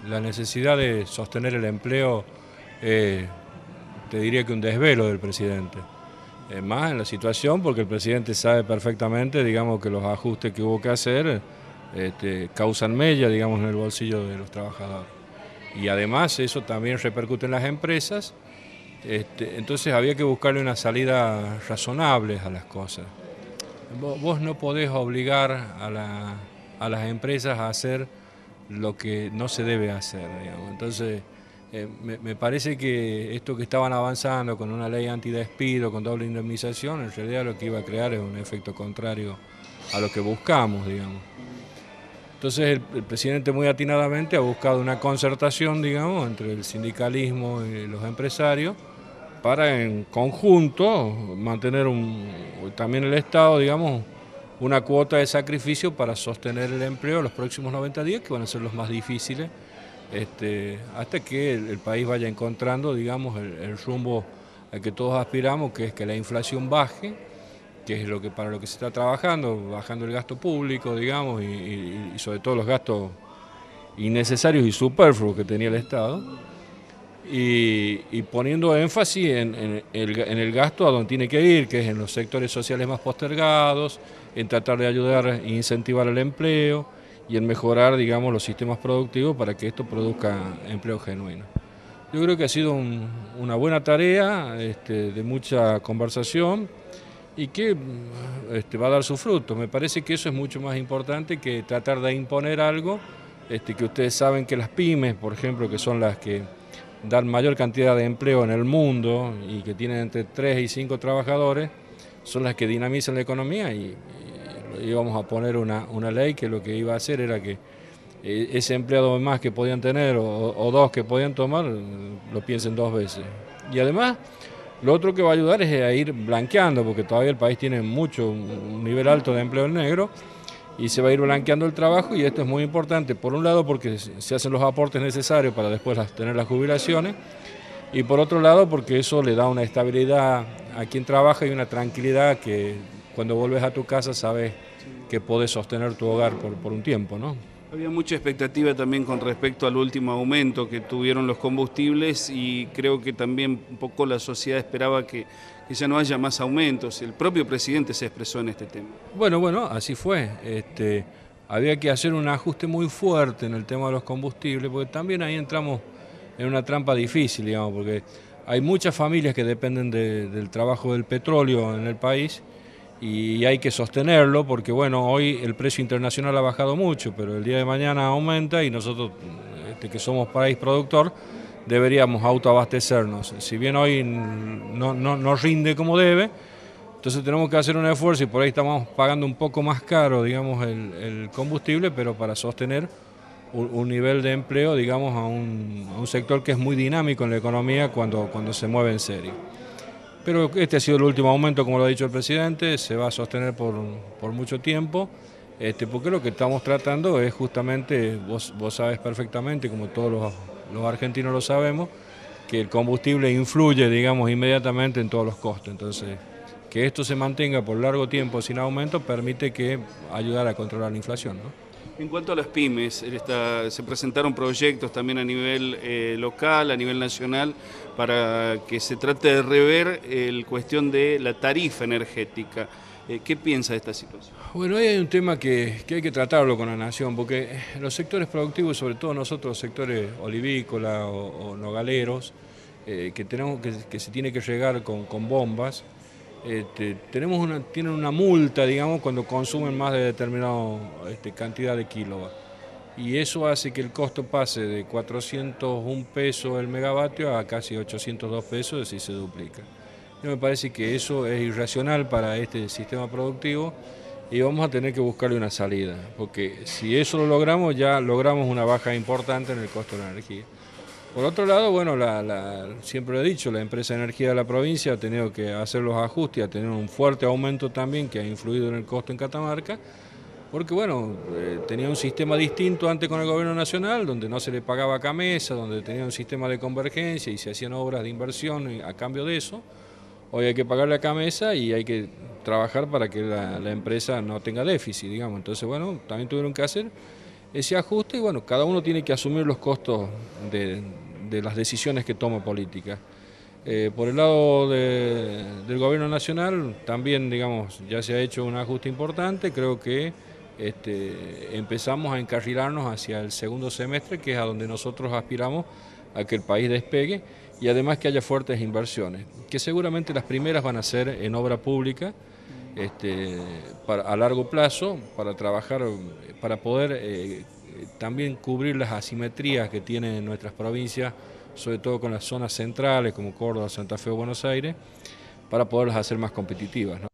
la necesidad de sostener el empleo, te diría que un desvelo del presidente. Más en la situación porque el presidente sabe perfectamente, digamos, que los ajustes que hubo que hacer causan mella, digamos, en el bolsillo de los trabajadores. Y además eso también repercute en las empresas, entonces había que buscarle una salida razonable a las cosas. Vos no podés obligar a las empresas a hacer lo que no se debe hacer, digamos. Entonces, me parece que esto que estaban avanzando con una ley antidespido, con doble indemnización, en realidad lo que iba a crear es un efecto contrario a lo que buscamos, digamos. Entonces el presidente muy atinadamente ha buscado una concertación, digamos, entre el sindicalismo y los empresarios para en conjunto mantener también el Estado, digamos, una cuota de sacrificio para sostener el empleo los próximos 90 días, que van a ser los más difíciles, hasta que el país vaya encontrando, digamos, el rumbo al que todos aspiramos, que es que la inflación baje, que es para lo que se está trabajando, bajando el gasto público, digamos, y sobre todo los gastos innecesarios y superfluos que tenía el Estado, y poniendo énfasis en el gasto a donde tiene que ir, que es en los sectores sociales más postergados, en tratar de ayudar e incentivar el empleo y en mejorar, digamos, los sistemas productivos para que esto produzca empleo genuino. Yo creo que ha sido una buena tarea, de mucha conversación y que va a dar su fruto. Me parece que eso es mucho más importante que tratar de imponer algo, que ustedes saben que las pymes, por ejemplo, que son las que dan mayor cantidad de empleo en el mundo y que tienen entre 3 y 5 trabajadores, son las que dinamizan la economía y íbamos a poner una ley que lo que iba a hacer era que ese empleado más que podían tener o dos que podían tomar, lo piensen dos veces. Y además, lo otro que va a ayudar es a ir blanqueando, porque todavía el país tiene un nivel alto de empleo en negro, y se va a ir blanqueando el trabajo, y esto es muy importante, por un lado porque se hacen los aportes necesarios para después tener las jubilaciones, y por otro lado porque eso le da una estabilidad a quien trabaja y una tranquilidad que cuando vuelves a tu casa sabes que podés sostener tu hogar por un tiempo, ¿no? Había mucha expectativa también con respecto al último aumento que tuvieron los combustibles y creo que también un poco la sociedad esperaba que ya no haya más aumentos. El propio presidente se expresó en este tema. Bueno, así fue. Había que hacer un ajuste muy fuerte en el tema de los combustibles, porque también ahí entramos en una trampa difícil, digamos, porque hay muchas familias que dependen del trabajo del petróleo en el país y hay que sostenerlo porque, bueno, hoy el precio internacional ha bajado mucho, pero el día de mañana aumenta y nosotros, que somos país productor, deberíamos autoabastecernos. Si bien hoy no rinde como debe, entonces tenemos que hacer un esfuerzo y por ahí estamos pagando un poco más caro, digamos, el combustible, pero para sostener un nivel de empleo, digamos, a un sector que es muy dinámico en la economía cuando se mueve en serio. Pero este ha sido el último aumento, como lo ha dicho el presidente, se va a sostener por mucho tiempo, porque lo que estamos tratando es justamente, vos sabés perfectamente, como todos los argentinos lo sabemos, que el combustible influye, digamos, inmediatamente en todos los costos. Entonces, que esto se mantenga por largo tiempo sin aumento permite que ayudar a controlar la inflación, ¿no? En cuanto a las pymes, se presentaron proyectos también a nivel local, a nivel nacional, para que se trate de rever la cuestión de la tarifa energética. ¿Qué piensa de esta situación? Bueno, ahí hay un tema que hay que tratarlo con la nación, porque los sectores productivos, sobre todo nosotros, los sectores olivícolas o nogaleros, que se tiene que regar con bombas, tienen una multa, digamos, cuando consumen más de determinada cantidad de kilowatts. Y eso hace que el costo pase de 401 pesos el megavatio a casi 802 pesos si se duplica. Yo me parece que eso es irracional para este sistema productivo y vamos a tener que buscarle una salida, porque si eso lo logramos, ya logramos una baja importante en el costo de la energía. Por otro lado, bueno, siempre lo he dicho, la empresa de energía de la provincia ha tenido que hacer los ajustes, ha tenido un fuerte aumento también que ha influido en el costo en Catamarca, porque bueno, tenía un sistema distinto antes con el gobierno nacional, donde no se le pagaba a Camesa, donde tenía un sistema de convergencia y se hacían obras de inversión a cambio de eso. Hoy hay que pagarle a Camesa y hay que trabajar para que la empresa no tenga déficit, digamos. Entonces, bueno, también tuvieron que hacer ese ajuste y bueno, cada uno tiene que asumir los costos de las decisiones que toma política. Por el lado del gobierno nacional también, digamos, ya se ha hecho un ajuste importante, creo que empezamos a encarrilarnos hacia el segundo semestre, que es a donde nosotros aspiramos a que el país despegue y además que haya fuertes inversiones, que seguramente las primeras van a ser en obra pública, a largo plazo, para trabajar, para poder también cubrir las asimetrías que tienen nuestras provincias, sobre todo con las zonas centrales como Córdoba, Santa Fe o Buenos Aires, para poderlas hacer más competitivas, ¿no?